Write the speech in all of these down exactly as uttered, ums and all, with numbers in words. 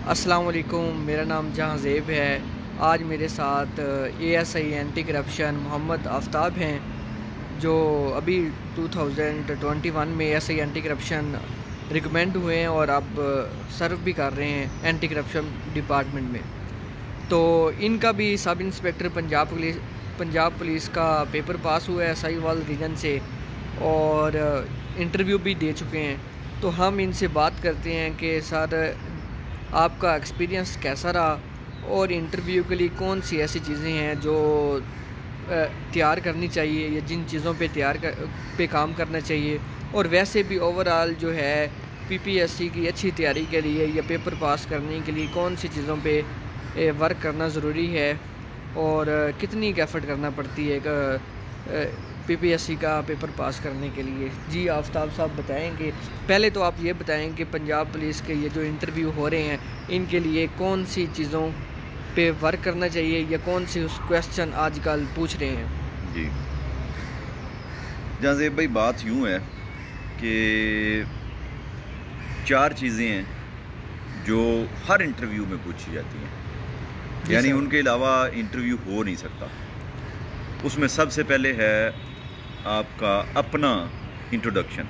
अस्सलाम वालेकुम, मेरा नाम जहांज़ेब है। आज मेरे साथ ASI anti corruption Mohammad Aftab हैं, जो अभी टू थाउज़ेंड ट्वेंटी वन में एएसआई एंटी करप्शन रिकमेंड हुए हैं और अब सर्व भी कर रहे हैं एंटी करप्शन डिपार्टमेंट में। तो इनका भी sub inspector Punjab police Punjab police का पेपर पास हुआ है साहिवाल रीजन से और इंटरव्यू भी दे चुके हैं। तो हम इनसे बात करते हैं कि सर आपका एक्सपीरियंस कैसा रहा और इंटरव्यू के लिए कौन सी ऐसी चीज़ें हैं जो तैयार करनी चाहिए या जिन चीज़ों पे तैयार कर, पे काम करना चाहिए, और वैसे भी ओवरऑल जो है पीपीएससी की अच्छी तैयारी के लिए या पेपर पास करने के लिए कौन सी चीज़ों पे वर्क करना ज़रूरी है और कितनी एफर्ट करना पड़ती है पीपीएससी का पेपर पास करने के लिए। जी आफ्ताब साहब बताएंगे। पहले तो आप ये बताएं कि पंजाब पुलिस के ये जो इंटरव्यू हो रहे हैं इनके लिए कौन सी चीज़ों पे वर्क करना चाहिए या कौन से उस क्वेश्चन आजकल पूछ रहे हैं। जी जहांज़ेब भाई, बात यूँ है कि चार चीज़ें हैं जो हर इंटरव्यू में पूछी जाती हैं, यानी उनके अलावा इंटरव्यू हो नहीं सकता। उसमें सबसे पहले है आपका अपना इंट्रोडक्शन।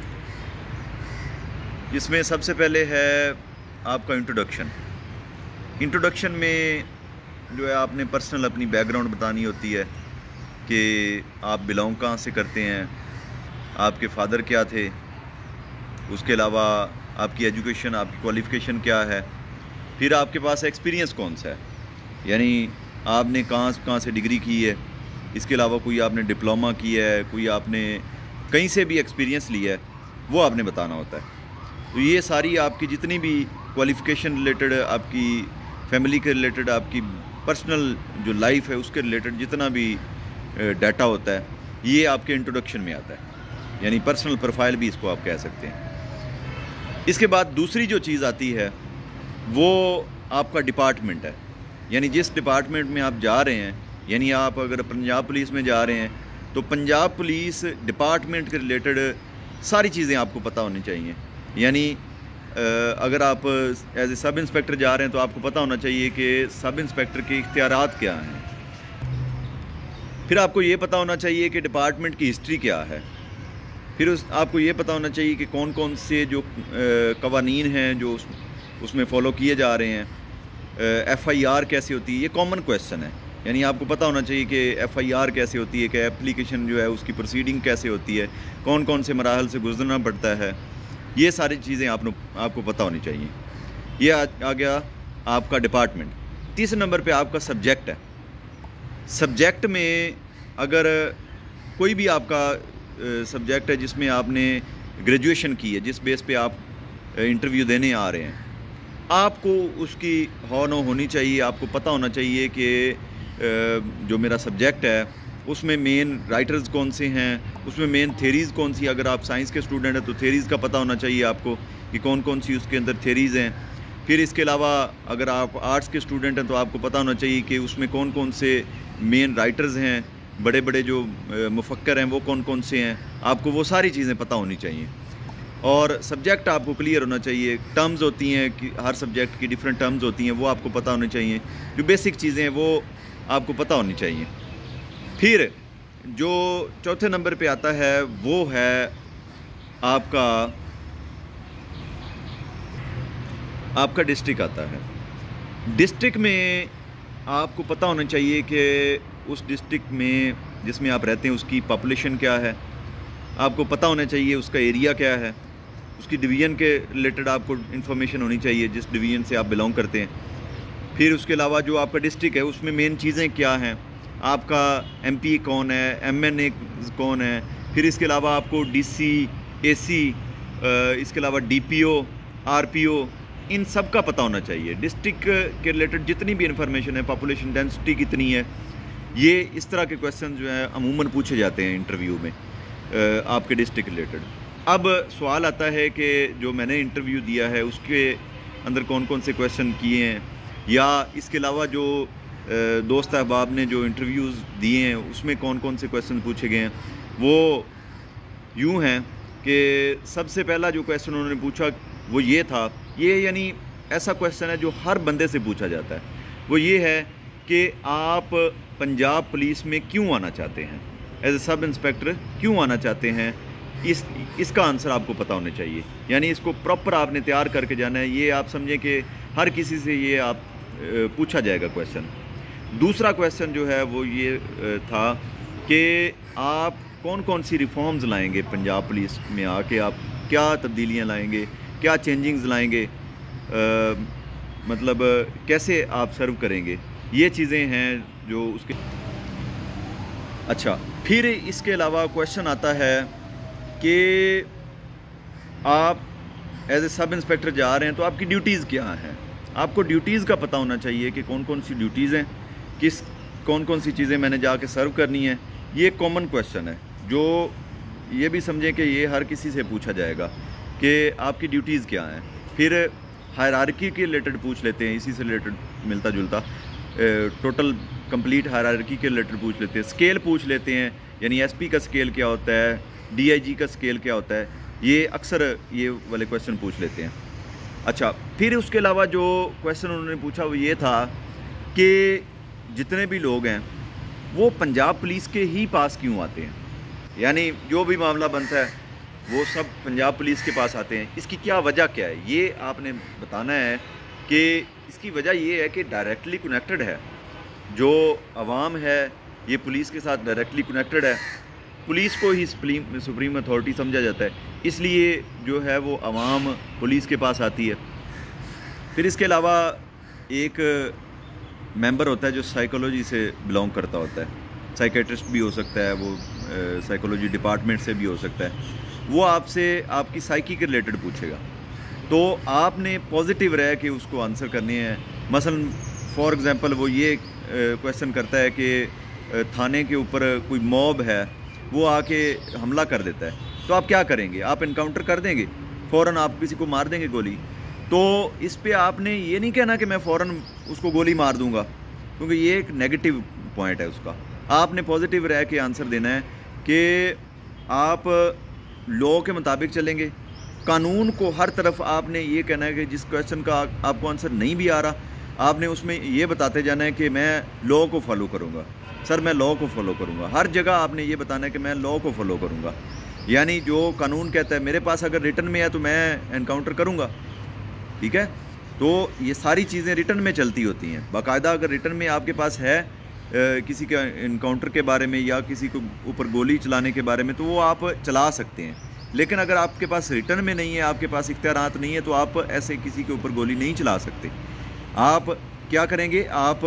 इसमें सबसे पहले है आपका इंट्रोडक्शन। इंट्रोडक्शन में जो है आपने पर्सनल अपनी बैकग्राउंड बतानी होती है कि आप बिलोंग कहाँ से करते हैं, आपके फादर क्या थे, उसके अलावा आपकी एजुकेशन, आपकी क्वालिफ़िकेशन क्या है, फिर आपके पास एक्सपीरियंस कौन सा है, यानी आपने कहाँ कहाँ से डिग्री की है, इसके अलावा कोई आपने डिप्लोमा किया है, कोई आपने कहीं से भी एक्सपीरियंस लिया है, वो आपने बताना होता है। तो ये सारी आपकी जितनी भी क्वालिफ़िकेशन रिलेटेड, आपकी फैमिली के रिलेटेड, आपकी पर्सनल जो लाइफ है उसके रिलेटेड जितना भी डाटा होता है, ये आपके इंट्रोडक्शन में आता है, यानी पर्सनल प्रोफाइल भी इसको आप कह सकते हैं। इसके बाद दूसरी जो चीज़ आती है वो आपका डिपार्टमेंट है, यानी जिस डिपार्टमेंट में आप जा रहे हैं, यानी आप अगर पंजाब पुलिस में जा रहे हैं तो पंजाब पुलिस डिपार्टमेंट के रिलेटेड सारी चीज़ें आपको पता होनी चाहिए। यानी अगर आप एज ए सब इंस्पेक्टर जा रहे हैं तो आपको पता होना चाहिए कि सब इंस्पेक्टर के इख्तियारात क्या हैं, फिर आपको ये पता होना चाहिए कि डिपार्टमेंट की हिस्ट्री क्या है, फिर उस आपको ये पता होना चाहिए कि कौन कौन से जो कवानीन हैं जो उस, उसमें फ़ॉलो किए जा रहे हैं, एफ़ आई आर कैसे होती है, ये कॉमन क्वेश्चन है। यानी आपको पता होना चाहिए कि एफ़ आई आर कैसे होती है, कि एप्लीकेशन जो है उसकी प्रोसीडिंग कैसे होती है, कौन कौन से मराहल से गुजरना पड़ता है, ये सारी चीज़ें आप आपको पता होनी चाहिए। ये आ, आ गया आपका डिपार्टमेंट। तीसरे नंबर पे आपका सब्जेक्ट है। सब्जेक्ट में अगर कोई भी आपका सब्जेक्ट है जिसमें आपने ग्रेजुएशन की है, जिस बेस पे आप इंटरव्यू देने आ रहे हैं, आपको उसकी हौ नो होनी चाहिए। आपको पता होना चाहिए कि जो मेरा सब्जेक्ट है उसमें मेन राइटर्स कौन से हैं, उसमें मेन थेरीज़ कौन सी, अगर आप साइंस के स्टूडेंट हैं तो थेरीज़ का पता होना चाहिए आपको कि कौन कौन सी उसके अंदर थेरीज़ हैं। फिर इसके अलावा अगर आप आर्ट्स के स्टूडेंट हैं तो आपको पता होना चाहिए कि उसमें कौन कौन से मेन राइटर्स हैं, बड़े बड़े जो मुफक्कर हैं वो कौन कौन से हैं, आपको वो सारी चीज़ें पता होनी चाहिए। और सब्जेक्ट आपको क्लियर होना चाहिए। टर्म्स होती हैं कि हर सब्जेक्ट की डिफरेंट टर्म्स होती हैं, वो आपको पता होनी चाहिए। जो बेसिक चीज़ें हैं वो आपको पता होनी चाहिए। फिर जो चौथे नंबर पे आता है वो है आपका आपका डिस्ट्रिक्ट आता है। डिस्ट्रिक्ट में आपको पता होना चाहिए कि उस डिस्ट्रिक्ट में जिसमें आप रहते हैं उसकी पॉपुलेशन क्या है, आपको पता होना चाहिए उसका एरिया क्या है, उसकी डिवीज़न के रिलेटेड आपको इन्फॉर्मेशन होनी चाहिए जिस डिवीज़न से आप बिलोंग करते हैं। फिर उसके अलावा जो आपका डिस्ट्रिक्ट है उसमें मेन चीज़ें क्या हैं, आपका एम पी कौन है, एम एन ए कौन है, फिर इसके अलावा आपको डी सी, ए सी, इसके अलावा D P O, R P O, इन सब का पता होना चाहिए। डिस्ट्रिक्ट के रिलेटेड जितनी भी इंफॉर्मेशन है, पॉपुलेशन डेंसिटी कितनी है, ये इस तरह के क्वेश्चन जो है अमूमन पूछे जाते हैं इंटरव्यू में आपके डिस्ट्रिक्ट रिलेटेड। अब सवाल आता है कि जो मैंने इंटरव्यू दिया है उसके अंदर कौन कौन से क्वेश्चन किए हैं, या इसके अलावा जो दोस्त अहबाब ने जो इंटरव्यूज़ दिए हैं उसमें कौन कौन से क्वेश्चन पूछे गए हैं। वो यूँ हैं कि सबसे पहला जो क्वेश्चन उन्होंने पूछा वो ये था, ये यानी ऐसा क्वेश्चन है जो हर बंदे से पूछा जाता है, वो ये है कि आप पंजाब पुलिस में क्यों आना चाहते हैं, एज ए सब इंस्पेक्टर क्यों आना चाहते हैं। इस इसका आंसर आपको पता होना चाहिए, यानी इसको प्रॉपर आपने तैयार करके जाना है। ये आप समझें कि हर किसी से ये आप पूछा जाएगा क्वेश्चन। दूसरा क्वेश्चन जो है वो ये था कि आप कौन कौन सी रिफॉर्म्स लाएंगे पंजाब पुलिस में आके, आप क्या तब्दीलियां लाएंगे, क्या चेंजिंग्स लाएंगे, आ, मतलब कैसे आप सर्व करेंगे, ये चीज़ें हैं जो उसके। अच्छा, फिर इसके अलावा क्वेश्चन आता है कि आप एज ए सब इंस्पेक्टर जा रहे हैं तो आपकी ड्यूटीज़ क्या हैं। आपको ड्यूटीज़ का पता होना चाहिए कि कौन कौन सी ड्यूटीज़ हैं, किस कौन कौन सी चीज़ें मैंने जाके सर्व करनी है। ये कॉमन क्वेश्चन है जो ये भी समझें कि ये हर किसी से पूछा जाएगा कि आपकी ड्यूटीज़ क्या हैं। फिर हायरार्की के रिलेटेड पूछ लेते हैं, इसी से रिलेटेड मिलता जुलता टोटल कंप्लीट हायरार्की के रिलेटेड पूछ लेते हैं। स्केल पूछ लेते हैं, यानी एसपी का स्केल क्या होता है, डीआईजी का स्केल क्या होता है, ये अक्सर ये वाले क्वेश्चन पूछ लेते हैं। अच्छा, फिर उसके अलावा जो क्वेश्चन उन्होंने पूछा वो ये था कि जितने भी लोग हैं वो पंजाब पुलिस के ही पास क्यों आते हैं, यानी जो भी मामला बनता है वो सब पंजाब पुलिस के पास आते हैं, इसकी क्या वजह क्या है, ये आपने बताना है। कि इसकी वजह ये है कि डायरेक्टली कनेक्टेड है, जो आवाम है ये पुलिस के साथ डायरेक्टली कनेक्टेड है, पुलिस को ही सुप्रीम सुप्रीम अथॉरिटी समझा जाता है, इसलिए जो है वो आवाम पुलिस के पास आती है। फिर इसके अलावा एक मेंबर होता है जो साइकोलॉजी से बिलोंग करता होता है, साइकेट्रिस्ट भी हो सकता है, वो साइकोलॉजी डिपार्टमेंट से भी हो सकता है, वो आपसे आपकी साइकी के रिलेटेड पूछेगा, तो आपने पॉजिटिव रह के उसको आंसर करने हैं। मसलन फॉर एग्ज़ाम्पल वो ये क्वेश्चन करता है कि थाने के ऊपर कोई मॉब है, वो आके हमला कर देता है, तो आप क्या करेंगे, आप इनकाउंटर कर देंगे, फ़ौरन आप किसी को मार देंगे गोली। तो इस पे आपने ये नहीं कहना कि मैं फ़ौरन उसको गोली मार दूंगा, क्योंकि ये एक नेगेटिव पॉइंट है उसका। आपने पॉजिटिव रह के आंसर देना है कि आप लॉ के मुताबिक चलेंगे, कानून को हर तरफ आपने ये कहना है कि जिस क्वेश्चन का आपको आंसर नहीं भी आ रहा, आपने उसमें ये बताते जाना है कि मैं लॉ को फॉलो करूँगा, सर मैं लॉ को फॉलो करूँगा। हर जगह आपने ये बताना है कि मैं लॉ को फॉलो करूँगा, यानी जो कानून कहता है मेरे पास अगर रिटन में है तो मैं एनकाउंटर करूँगा, ठीक है। तो ये सारी चीज़ें रिटन में चलती होती हैं, बाकायदा अगर रिटन में आपके पास है आ, किसी के इनकाउंटर के बारे में या किसी को ऊपर गोली चलाने के बारे में, तो वो आप चला सकते हैं। लेकिन अगर आपके पास रिटन में नहीं है, आपके पास इख्तियारात नहीं है, तो आप ऐसे किसी के ऊपर गोली नहीं चला सकते। आप क्या करेंगे, आप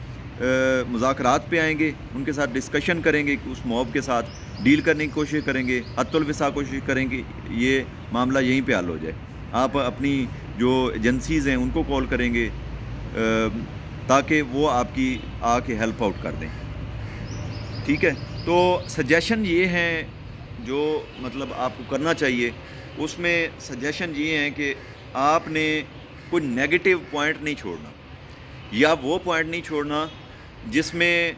मुज़ाकरात पे आएंगे, उनके साथ डिस्कशन करेंगे, उस मॉब के साथ डील करने की कोशिश करेंगे, अतुल विसा कोशिश करेंगे ये मामला यहीं पे हल हो जाए। आप अपनी जो एजेंसीज़ हैं उनको कॉल करेंगे ताकि वो आपकी आके हेल्प आउट कर दें, ठीक है। तो सजेशन ये हैं जो मतलब आपको करना चाहिए, उसमें सजेशन ये हैं कि आपने कोई नेगेटिव पॉइंट नहीं छोड़ना, या वो पॉइंट नहीं छोड़ना जिसमें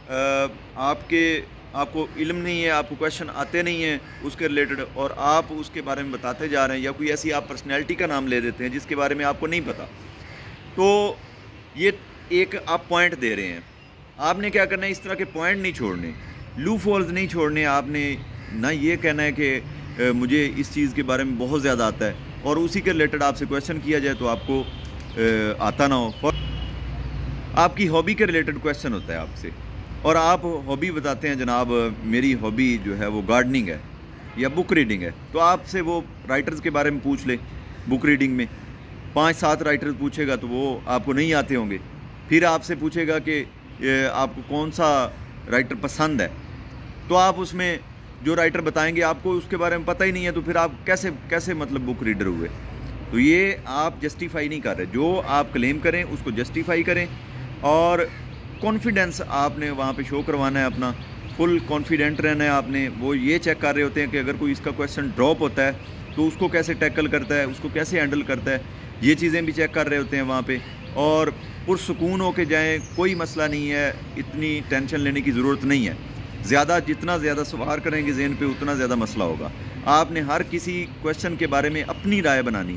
आपके आपको इल्म नहीं है, आपको क्वेश्चन आते नहीं हैं उसके रिलेटेड, और आप उसके बारे में बताते जा रहे हैं, या कोई ऐसी आप पर्सनैलिटी का नाम ले देते हैं जिसके बारे में आपको नहीं पता। तो ये एक आप पॉइंट दे रहे हैं, आपने क्या करना है, इस तरह के पॉइंट नहीं छोड़ने, लूप होल्स नहीं छोड़ने। आपने ना ये कहना है कि मुझे इस चीज़ के बारे में बहुत ज़्यादा आता है और उसी के रिलेटेड आपसे क्वेश्चन किया जाए तो आपको आता ना हो। आपकी हॉबी के रिलेटेड क्वेश्चन होता है आपसे, और आप हॉबी बताते हैं जनाब मेरी हॉबी जो है वो गार्डनिंग है या बुक रीडिंग है, तो आपसे वो राइटर्स के बारे में पूछ ले। बुक रीडिंग में पांच सात राइटर्स पूछेगा तो वो आपको नहीं आते होंगे, फिर आपसे पूछेगा कि आपको कौन सा राइटर पसंद है, तो आप उसमें जो राइटर बताएंगे आपको उसके बारे में पता ही नहीं है, तो फिर आप कैसे कैसे मतलब बुक रीडर हुए। तो ये आप जस्टिफाई नहीं कर रहे, जो आप क्लेम करें उसको जस्टिफाई करें, और कॉन्फिडेंस आपने वहाँ पे शो करवाना है, अपना फुल कॉन्फिडेंट रहना है आपने। वो ये चेक कर रहे होते हैं कि अगर कोई इसका क्वेश्चन ड्रॉप होता है तो उसको कैसे टैकल करता है, उसको कैसे हैंडल करता है, ये चीज़ें भी चेक कर रहे होते हैं वहाँ पे। और पुरसुकून होके जाएं, कोई मसला नहीं है, इतनी टेंशन लेने की ज़रूरत नहीं है। ज़्यादा जितना ज़्यादा सवार करेंगे ज़हन पे उतना ज़्यादा मसला होगा। आपने हर किसी क्वेश्चन के बारे में अपनी राय बनानी है,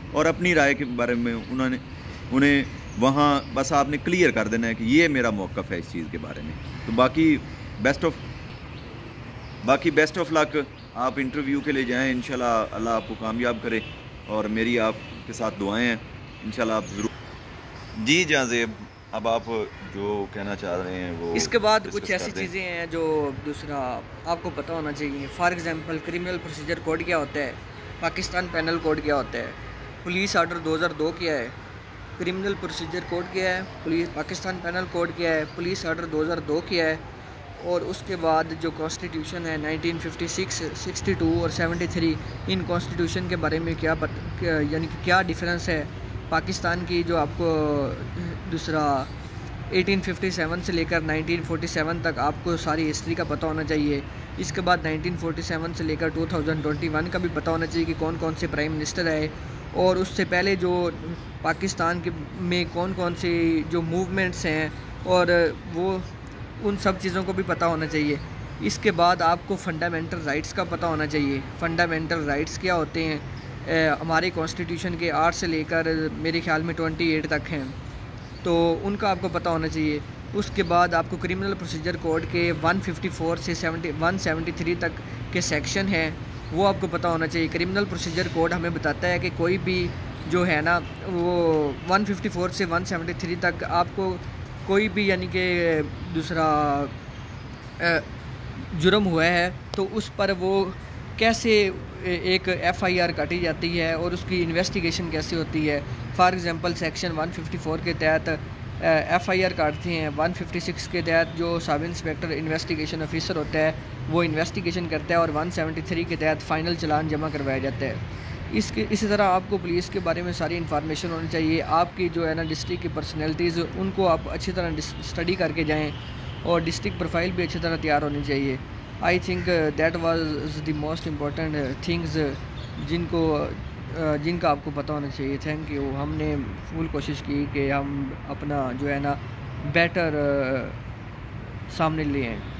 और अपनी राय के बारे में उन्होंने उन्हें वहाँ बस आपने क्लियर कर देना है कि ये मेरा मौक़िफ़ है इस चीज़ के बारे में। तो बाकी बेस्ट ऑफ बाकी बेस्ट ऑफ लक, आप इंटरव्यू के लिए जाएं, इंशाल्लाह अल्लाह आपको कामयाब करे और मेरी आपके साथ दुआएं हैं, इंशाल्लाह आप ज़रूर। जी जाज़ेब, अब आप जो कहना चाह रहे हैं वो इसके बाद कुछ ऐसी चीज़ें हैं जो दूसरा आपको पता होना चाहिए। For example criminal procedure code क्या होता है, पाकिस्तान पेनल कोड क्या होता है, पुलिस आर्डर दो हज़ार दो क्या है, क्रिमिनल प्रोसीजर कोड क्या है, पुलिस पाकिस्तान पेनल कोड क्या है, पुलिस आर्डर दो हज़ार दो क्या है, और उसके बाद जो कॉन्स्टिट्यूशन है nineteen fifty six, sixty two और सेवेंटी थ्री, इन कॉन्स्टिट्यूशन के बारे में क्या यानी कि क्या डिफरेंस है पाकिस्तान की, जो आपको दूसरा एटीन फिफ्टी सेवन से लेकर नाइनटीन फोर्टी सेवन तक आपको सारी हिस्ट्री का पता होना चाहिए। इसके बाद नाइनटीन फोर्टी सेवन से लेकर टू थाउजेंड ट्वेंटी वन का भी पता होना चाहिए कि कौन कौन से प्राइम मिनिस्टर आए, और उससे पहले जो पाकिस्तान के में कौन कौन से जो मूवमेंट्स हैं और वो उन सब चीज़ों को भी पता होना चाहिए। इसके बाद आपको फंडामेंटल राइट्स का पता होना चाहिए। फंडामेंटल राइट्स क्या होते हैं, ए, हमारे कॉन्स्टिट्यूशन के आठ से लेकर मेरे ख्याल में अट्ठाईस तक हैं, तो उनका आपको पता होना चाहिए। उसके बाद आपको क्रिमिनल प्रोसीजर कोड के वन फिफ्टी फोर से सेवेंटी वन सेवेंटी थ्री तक के सेक्शन हैं, वो आपको पता होना चाहिए। क्रिमिनल प्रोसीजर कोड हमें बताता है कि कोई भी जो है ना वो वन फिफ्टी फोर से वन सेवेंटी थ्री तक आपको कोई भी यानी कि दूसरा जुर्म हुआ है तो उस पर वो कैसे एक एफ़ आई आर काटी जाती है और उसकी इन्वेस्टिगेशन कैसे होती है। For example section one fifty four के तहत एफ़ आई आर काटते हैं, वन फिफ्टी सिक्स के तहत जो सब इंस्पेक्टर इन्वेस्टिगेशन ऑफिसर होता है वो इन्वेस्टिगेशन करता है, और वन सेवेंटी थ्री के तहत फ़ाइनल चालान जमा करवाया जाता है। इसके इसी तरह आपको पुलिस के बारे में सारी इन्फॉर्मेशन होनी चाहिए। आपकी जो है ना डिस्ट्रिक्ट की पर्सनैलिटीज़ उनको आप अच्छी तरह स्टडी करके जाएं, और डिस्ट्रिक्ट प्रोफाइल भी अच्छी तरह तैयार होनी चाहिए। I think that was the most important things जिनको जिनका आपको पता होना चाहिए। Thank you. हमने फुल कोशिश की कि हम अपना जो है ना बेटर सामने ले आएँ।